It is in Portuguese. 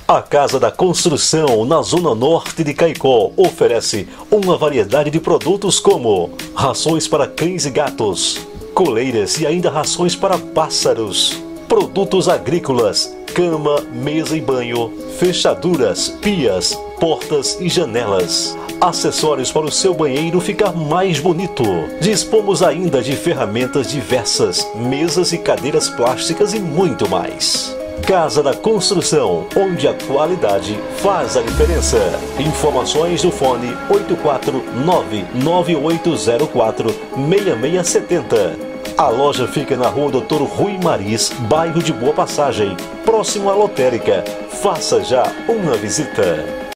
A Casa da Construção, na zona norte de Caicó, oferece uma variedade de produtos como rações para cães e gatos, coleiras e ainda rações para pássaros, produtos agrícolas, cama, mesa e banho, fechaduras, pias, portas e janelas, acessórios para o seu banheiro ficar mais bonito. Dispomos ainda de ferramentas diversas, mesas e cadeiras plásticas e muito mais. Casa da Construção, onde a qualidade faz a diferença. Informações no fone 849-9804-6670. A loja fica na rua Dr. Rui Maris, bairro de Boa Passagem, próximo à lotérica. Faça já uma visita.